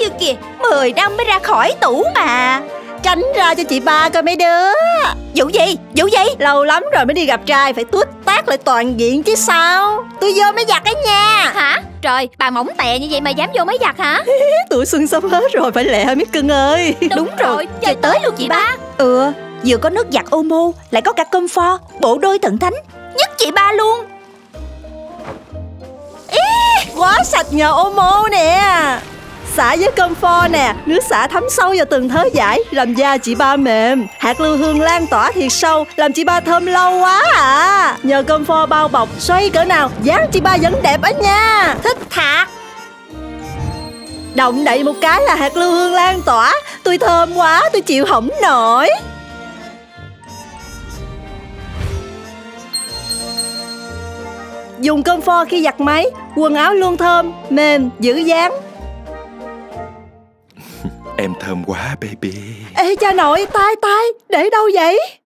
chưa kìa, 10 năm mới ra khỏi tủ mà. Tránh ra cho chị ba coi mấy đứa. Vụ gì? Vụ gì? Lâu lắm rồi mới đi gặp trai, phải tuốt tát lại toàn diện chứ sao. Tôi vô máy giặt ấy nha. Hả? Trời, bà mỏng tè như vậy mà dám vô máy giặt hả? Tuổi xuân sắp hết rồi, phải lẹ mấy cưng ơi. Đúng rồi, trời tới luôn chị ba. Vừa có nước giặt Omo, lại có cả Comfort, bộ đôi thần thánh. Nhất chị ba luôn. Quá sạch nhờ Omo nè. Xả với Comfort nè, nước xả thấm sâu vào từng thớ vải, làm da chị ba mềm. Hạt lưu hương lan tỏa thiệt sâu, làm chị ba thơm lâu quá à. Nhờ Comfort bao bọc, xoay cỡ nào dáng chị ba vẫn đẹp á nha. Thích thạc. Động đậy một cái là hạt lưu hương lan tỏa. Tôi thơm quá, tôi chịu không nổi. Dùng Comfort khi giặt máy, quần áo luôn thơm, mềm, giữ dáng. Em thơm quá baby. Ê cha nội, tay, để đâu vậy?